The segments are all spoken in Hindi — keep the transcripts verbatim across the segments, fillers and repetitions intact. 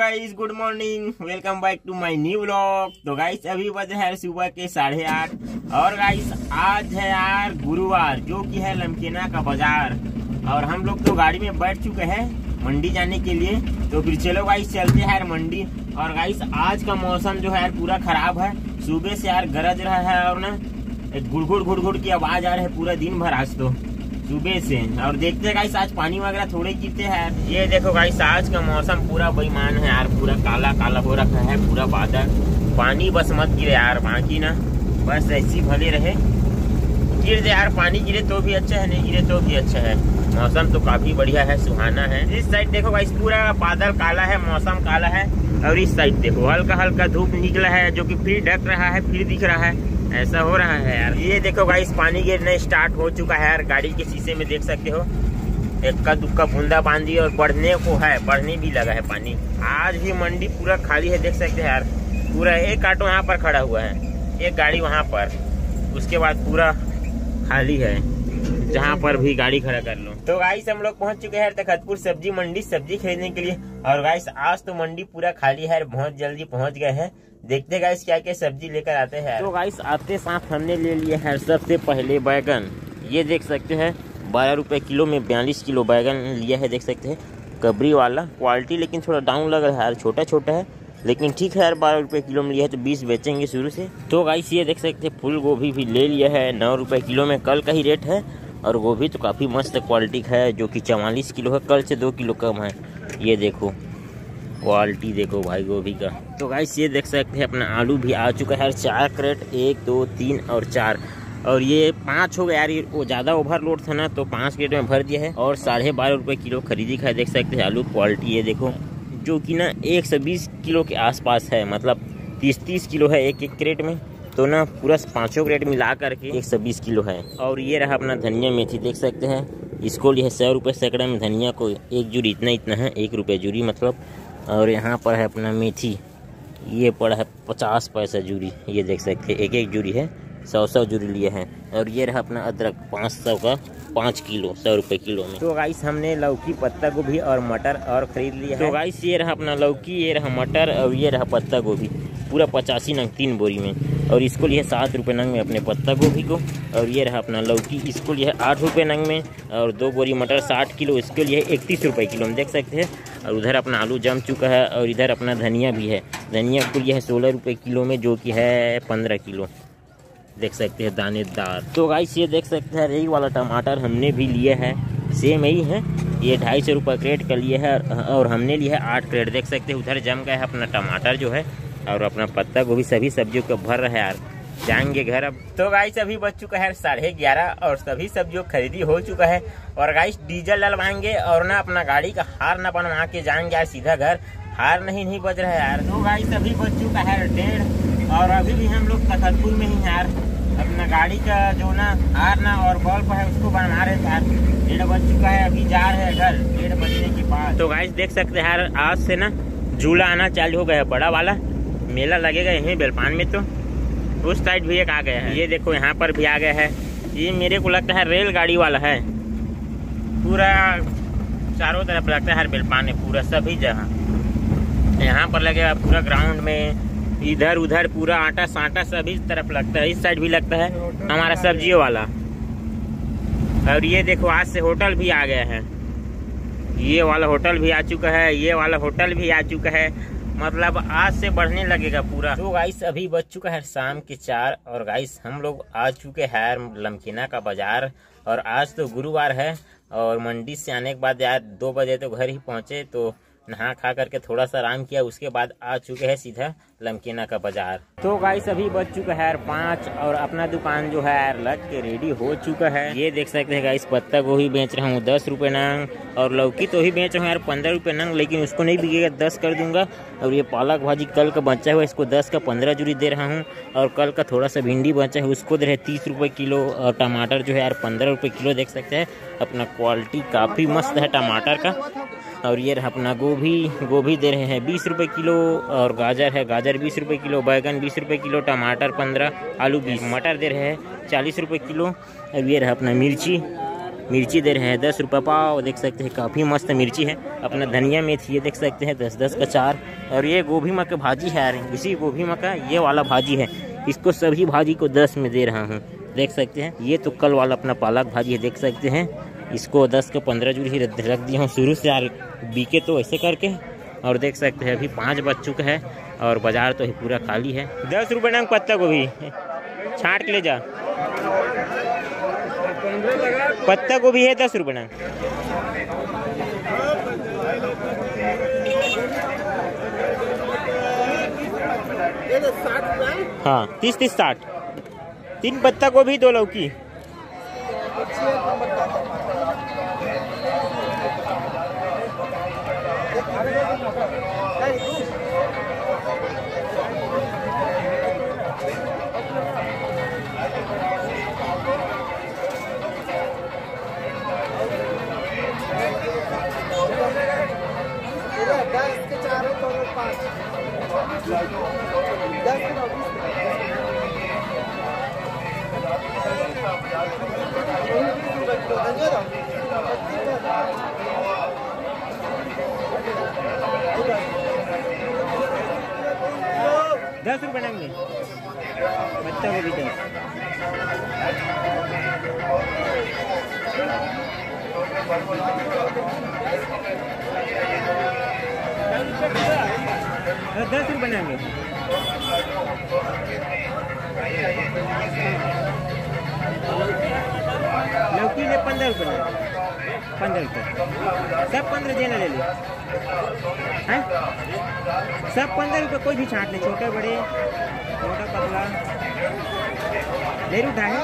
Guys, good morning, welcome back to my new vlog. तो गाइस अभी बजे है सुबह के साढ़े आठ और गाइस आज है यार गुरुवार, जो कि है लमकेना का बाजार। और हम लोग तो गाड़ी में बैठ चुके हैं मंडी जाने के लिए। तो फिर चलो गाइस चलते हैं यार मंडी। और गाइस आज का मौसम जो है यार पूरा खराब है। सुबह से यार गरज रहा है और ना गुड़गुड़ गुड़गुड़ की आवाज आ रही है पूरा दिन भर आज तो सुबह से। और देखते हैं गाइस आज पानी वगैरह थोड़े गिरते हैं। ये देखो गाइस आज का मौसम पूरा बेईमान है यार, पूरा काला काला हो रखा है पूरा बादल। पानी बस मत गिरे यार, बाकी ना बस ऐसी भले रहे, गिर दे यार, पानी गिरे तो भी अच्छा है, नहीं गिरे तो भी अच्छा है। मौसम तो काफी बढ़िया है, सुहाना है। इस साइड देखो गाइस पूरा बादल काला है, मौसम काला है। और इस साइड देखो हल्का हल्का धूप निकला है, जो कि फिर ढक रहा है, फिर दिख रहा है, ऐसा हो रहा है यार। ये देखो गाइस पानी गिरना स्टार्ट हो चुका है यार, गाड़ी के शीशे में देख सकते हो इक्का दुक्का बूंदा बांदी और बढ़ने को है, बढ़ने भी लगा है पानी। आज भी मंडी पूरा खाली है, देख सकते हैं यार। पूरा एक ऑटो यहाँ पर खड़ा हुआ है, एक गाड़ी वहाँ पर, उसके बाद पूरा खाली है, जहाँ पर भी गाड़ी खड़ा कर लो। तो गाइस हम लोग पहुंच चुके हैं तखतपुर सब्जी मंडी सब्जी खरीदने के लिए। और गाइस आज तो मंडी पूरा खाली है, बहुत जल्दी पहुंच गए हैं। देखते गाइस क्या क्या सब्जी लेकर आते हैं। तो गाइस आते साथ हमने ले लिए है सबसे पहले बैगन। ये देख सकते हैं बारह रुपए किलो में बयालीस किलो बैगन लिया है, देख सकते हैं कबरी वाला। क्वालिटी लेकिन थोड़ा डाउन लग रहा है यार, छोटा छोटा है लेकिन ठीक है यार। बारह रुपए किलो में लिया है तो बीस बेचेंगे शुरू से। तो गाइस ये देख सकते हैं फूल गोभी भी ले लिया है, नौ रुपए किलो में कल का ही रेट है। और गोभी तो काफ़ी मस्त क्वालिटी का है, जो कि चवालीस किलो है, कल से दो किलो कम है। ये देखो क्वालिटी देखो भाई गोभी का। तो गाइस ये देख सकते हैं अपना आलू भी आ चुका है, चार क्रेट, एक दो तीन और चार, और ये पाँच हो गया यार। ये वो ज़्यादा ओवरलोड था ना, तो पाँच क्रेट में भर दिया है। और साढ़े बारह रुपये किलो खरीदी का है, देख सकते हैं आलू क्वालिटी ये देखो, जो कि ना एक सौ बीस किलो के आसपास है, मतलब तीस तीस किलो है एक एक क्रेट में। तो ना पूरा पाँचों क्रेट मिला करके एक सौ बीस किलो है। और ये रहा अपना धनिया मेथी, देख सकते हैं इसको लिए सौ रुपये सैकड़ा में। धनिया को एक जूरी इतना इतना है, एक रुपये जूरी मतलब। और यहाँ पर है अपना मेथी, ये पड़ा है पचास पैसा जूरी, ये देख सकते हैं एक एक जूरी है, सौ सौ जूरी लिए हैं। और ये रहा अपना अदरक पाँच सौ का पाँच किलो, सौ रुपये किलो में। तो गाइस हमने लौकी पत्ता गोभी और मटर और खरीद लिया है। तो गाइस ये रहा अपना लौकी, ये रहा मटर और ये रहा पत्ता गोभी, पूरा पचासी नंग तीन बोरी में। और इसको लिए सात रुपये नंग में अपने पत्ता गोभी को। और ये रहा अपना लौकी, इसको लिए आठ रुपये नंग में। और दो बोरी मटर साठ किलो, इसके लिए इकतीस रुपये किलो में, देख सकते हैं। और उधर अपना आलू जम चुका है। और इधर अपना धनिया भी है, धनिया को लिए है सोलह रुपये किलो में, जो कि है पंद्रह किलो, देख सकते हैं दानेदार। तो गाइस ये देख सकते हैं यही वाला टमाटर हमने भी लिया है, सेम यही है, ये ढाई सौ रुपये क्रेट का लिए है। और हमने लिया है आठ क्रेट, देख सकते हैं उधर जम गया है अपना टमाटर जो है, और अपना पत्ता गोभी, सभी सब्जियों को भर रहा है यार। जाएंगे घर अब। तो गाइस अभी बज चुका है साढ़े ग्यारह और सभी सब्जियों खरीदी हो चुका है। और गाइस डीजल डलवाएंगे और ना अपना गाड़ी का हार ना बनवा के जाएंगे यार सीधा घर। हार नहीं नहीं बज रहा है यार। तो गाइस अभी बज चुका है डेढ़ और अभी भी हम लोग तखतपुर में ही यार अपना गाड़ी का जो ना हार ना और बल्ब है उसको बनवा रहे थे यार। डेढ़ बज चुका है, अभी जा रहे हैं घर डेढ़ बजने के बाद। तो गाइस देख सकते हैं यार आज से ना झूला आना चालू हो गया है, बड़ा वाला मेला लगेगा यहीं बेलपान में। तो उस साइड भी एक आ गया है, ये देखो यहाँ पर भी आ गया है। ये मेरे को लगता है रेलगाड़ी वाला है, पूरा चारों तरफ लगता है हर बेलपान में, पूरा सभी जगह यहाँ पर लगेगा, पूरा ग्राउंड में, इधर उधर पूरा आटा साटा सभी तरफ लगता है। इस साइड भी लगता है हमारा सब्जियों वाला। और ये देखो आज से होटल भी आ गया है, ये वाला होटल भी आ चुका है, ये वाला होटल भी आ चुका है, मतलब आज से बढ़ने लगेगा पूरा। तो गाइस अभी बज चुका है शाम के चार और गाइस हम लोग आ चुके हैं लमकेना का बाजार। और आज तो गुरुवार है और मंडी से आने के बाद यार दो बजे तो घर ही पहुंचे, तो नहा खा करके थोड़ा सा आराम किया, उसके बाद आ चुके हैं सीधा लमकेना का बाजार। तो गाइस अभी बज चुका है यार पाँच और अपना दुकान जो है यार लग के रेडी हो चुका है। ये देख सकते हैं गाइस पत्ता गोभी बेच रहा हूँ दस रुपये नंग, और लौकी तो ही बेच रहा हूँ यार पंद्रह रुपये नंग, लेकिन उसको नहीं बिकेगा, दस कर दूंगा। और ये पालक भाजी कल का बचा हुआ, इसको दस का पंद्रह जूरी दे रहा हूँ। और कल का थोड़ा सा भिंडी बचा है, उसको दे रहे तीस रुपये किलो। और टमाटर जो है यार पंद्रह रुपये किलो, देख सकते हैं अपना क्वालिटी काफ़ी मस्त है टमाटर का। और ये रहा अपना गोभी, गोभी दे रहे हैं बीस रुपये किलो। और गाजर है, गाजर बीस रुपये किलो, बैगन बीस रुपये किलो, टमाटर पंद्रह, आलू बीस, मटर दे रहे हैं चालीस रुपये किलो। और ये रहा अपना मिर्ची, मिर्ची दे रहे हैं दस रुपये पाव। देख सकते हैं काफ़ी मस्त मिर्ची है। अपना धनिया मेथी ये देख सकते हैं दस दस का चार। और ये गोभी माँ का भाजी है यार, इसी गोभी माँ का ये वाला भाजी है, इसको सभी भाजी को दस में दे रहा हूँ। देख सकते हैं ये तो कल वाला अपना पालक भाजी है, देख सकते हैं इसको दस का पंद्रह जूरी ही रख दिया हूँ शुरू से यार, बीके तो ऐसे करके। और देख सकते हैं अभी पाँच बज चुका है और बाजार तो पूरा खाली है। दस रुपये नंग पत्ता गोभी, छाँट के ले जा। पत्ता गोभी है दस रुपये नंग। हाँ तीस तीस साठ, तीन पत्ता गोभी दो लौकी। दस रुपये नंगे बच्चा को भी दस। दस रुपये नंगे लौकी ले पंद्रह रुपये पंद्रह रुपये सब पंद्रह देना ले लो हैं, सब पंद्रह रुपये कोई भी छाँट नहीं, छोटे बड़े छोटा पतला ले उठा है।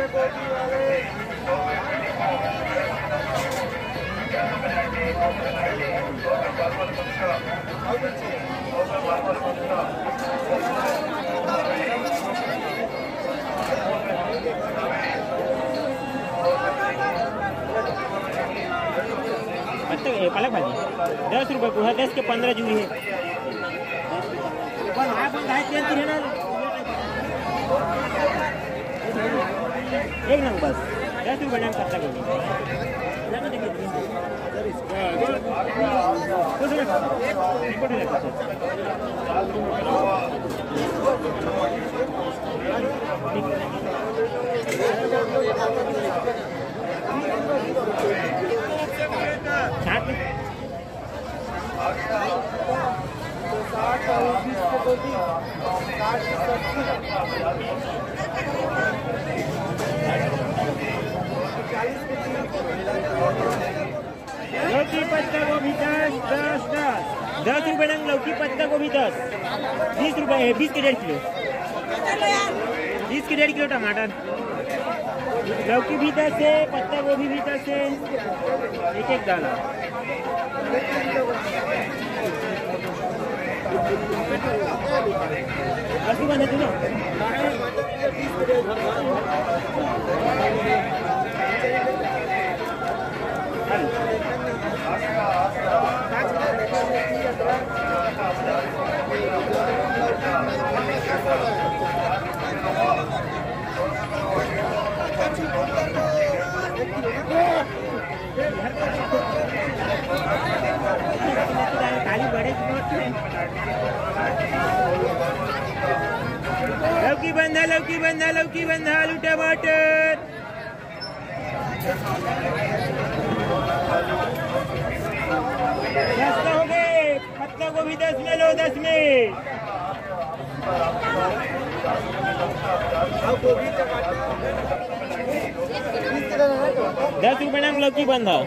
पालक भाजी दस रुपये को है, दस के पंद्रह जूरी है। एक नंग बस दस रुपये नंग पत्ता गोभी। लौकी पत्ता गोभी दस दस दस दस रुपये नंग लौकी पत्ता गोभी दस। बीस रुपये है, बीस के डेढ़ किलो, बीस के डेढ़ किलो टमाटर। लौकी भी दस है, पत्ता गोभी भी दस है, एक एक दाना। अस्सी बने तू ना लौकी बंधा लौकी बंधा लौकी बंधा आलू टमाटर। सस्ता हो गए, पत्ता गोभी दस में लो, दस में। दस रुपये नंग लौकी बंधा।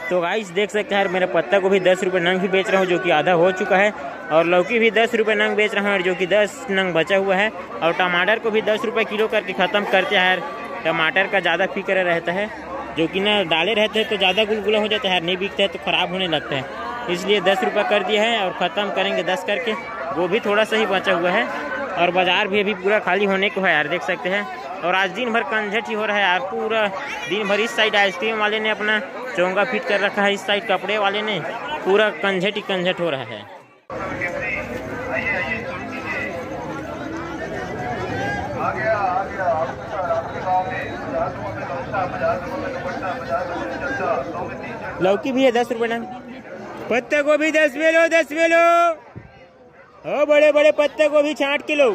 तो गाइस देख सकते हैं मेरा पत्ता गोभी दस रुपये नंग भी बेच रहा हूँ, जो कि आधा हो चुका है। और लौकी भी दस रुपये नंग बेच रहा हूँ, जो कि दस नंग बचा हुआ है। और टमाटर को भी दस रुपये किलो करके ख़त्म करते हैं। टमाटर का ज़्यादा फिक्र रहता है, जो कि ना डाले रहते हैं तो ज़्यादा गुलगुला हो जाता है, नहीं बिकता है तो ख़राब होने लगता है, इसलिए दस रुपये कर दिया है और ख़त्म करेंगे दस करके। गोभी थोड़ा सा ही बचा हुआ है और बाज़ार भी अभी पूरा खाली होने को है यार, देख सकते हैं। और आज दिन भर कंझट ही हो रहा है यार, पूरा दिन भर। इस साइड आइसक्रीम वाले ने अपना चोंगा फिट कर रखा है, इस साइड कपड़े वाले ने, पूरा कंझट ही कंझट हो रहा है। लौकी भी है दस रुपये ना, पत्ता गोभी दस वेलो दस वेलो, ओ बड़े बड़े पत्ता गोभी छांट किलो।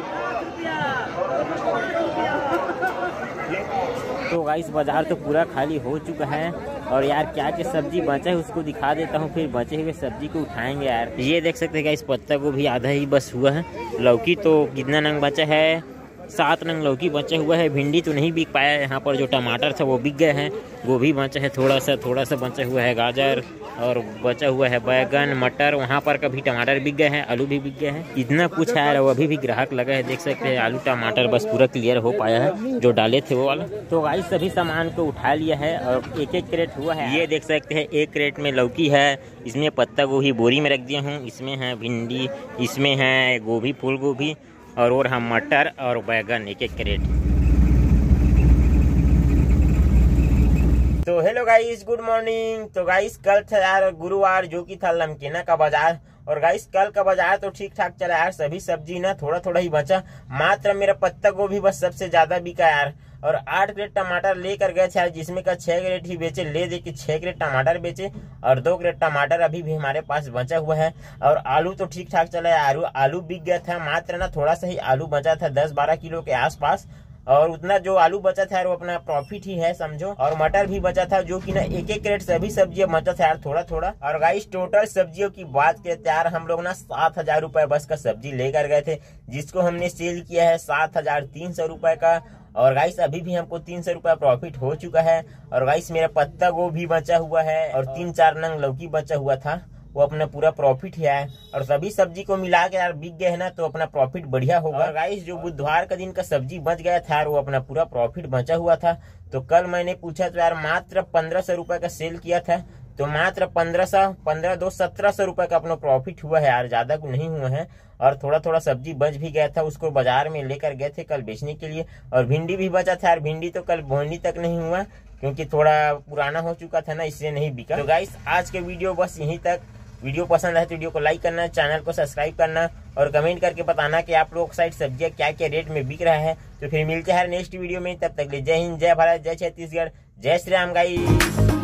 तो गाइस बाजार तो पूरा खाली हो चुका है और यार क्या क्या सब्जी बचा है उसको दिखा देता हूँ, फिर बचे हुए सब्जी को उठाएंगे यार। ये देख सकते हैं गाइस पत्ता गोभी आधा ही बस हुआ है। लौकी तो कितना नंग बचा है, सात नंग लौकी बचा हुआ है। भिंडी तो नहीं बिक पाया, यहाँ पर जो टमाटर था वो बिक गए हैं। गोभी बचा है थोड़ा सा, थोड़ा सा बचा हुआ है गाजर, और बचा हुआ है बैगन मटर, वहाँ पर कभी टमाटर बिक गए हैं, आलू भी बिक गए हैं। इतना कुछ है यार, अभी भी ग्राहक लगा है, देख सकते हैं। आलू टमाटर बस पूरा क्लियर हो पाया है, जो डाले थे वो वाला। तो गाइस सभी सामान को उठा लिया है और एक एक क्रेट हुआ है। ये देख सकते हैं एक क्रेट में लौकी है, इसमें पत्ता गोभी बोरी में रख दिया हूँ, इसमें है भिंडी, इसमें है गोभी फूल गोभी, और और हम मटर और बैगन एक एक क्रेट। तो हेलो गाइस, गुड मॉर्निंग। तो गाइस कल था यार गुरुवार, जो कि था नमकीना का बाजार। और गाइस कल का बाजार तो ठीक ठाक चला यार, सभी सब्जी ना थोड़ा थोड़ा ही बचा, मात्र मेरा पत्ता गोभी बस सबसे ज्यादा बिका यार। और आठ क्रेट टमाटर लेकर गए थे यार, जिसमें का छह क्रेट ही बेचे, ले दे के छह क्रेट टमाटर बेचे, और दो क्रेट टमाटर अभी भी हमारे पास बचा हुआ है। और आलू तो ठीक ठाक चला है, आलू आलू बिक गया था, मात्र ना थोड़ा सा ही आलू बचा था, दस बारह किलो के आसपास। और उतना जो आलू बचा था यार वो अपना प्रॉफिट ही है समझो। और मटर भी बचा था, जो कि ना एक एक क्रेट सभी सब्जियां बचा था यार थोड़ा थोड़ा। और गाइस टोटल सब्जियों की बात करते यार, हम लोग ना सात हजार रूपये बस का सब्जी लेकर गए थे, जिसको हमने सेल किया है सात हजार तीन सौ रूपये का। और गाइस अभी भी हमको तीन सौ रूपया प्रॉफिट हो चुका है। और गाइस मेरा पत्ता गोभी बचा हुआ है और तीन चार नंग लौकी बचा हुआ था, वो अपना पूरा प्रॉफिट ही है। और सभी सब्जी को मिला के यार बिक गए है ना, तो अपना प्रॉफिट बढ़िया होगा। और गाइस जो बुधवार का दिन का सब्जी बच गया था यार, वो अपना पूरा प्रॉफिट बचा हुआ था। तो कल मैंने पूछा तो यार मात्र पंद्रह सौ रूपये का सेल किया था, तो मात्र पंद्रह सौ पंद्रह दो सत्रह सौ रूपये का अपना प्रॉफिट हुआ है यार, ज्यादा नहीं हुआ है। और थोड़ा थोड़ा सब्जी बच भी गया था, उसको बाजार में लेकर गए थे कल बेचने के लिए। और भिंडी भी बचा था यार, भिंडी तो कल बोनी तक नहीं हुआ, क्योंकि थोड़ा पुराना हो चुका था ना, इसलिए नहीं बिका। तो गाइस आज के वीडियो बस यहीं तक। वीडियो पसंद आए तो वीडियो को लाइक करना, चैनल को सब्सक्राइब करना, और कमेंट करके बताना कि आप लोग साइड सब्जियां क्या क्या रेट में बिक रहा है। तो फिर मिलते हैं नेक्स्ट वीडियो में, तब तक जय हिंद, जय भारत, जय छत्तीसगढ़, जय श्री राम गाइस।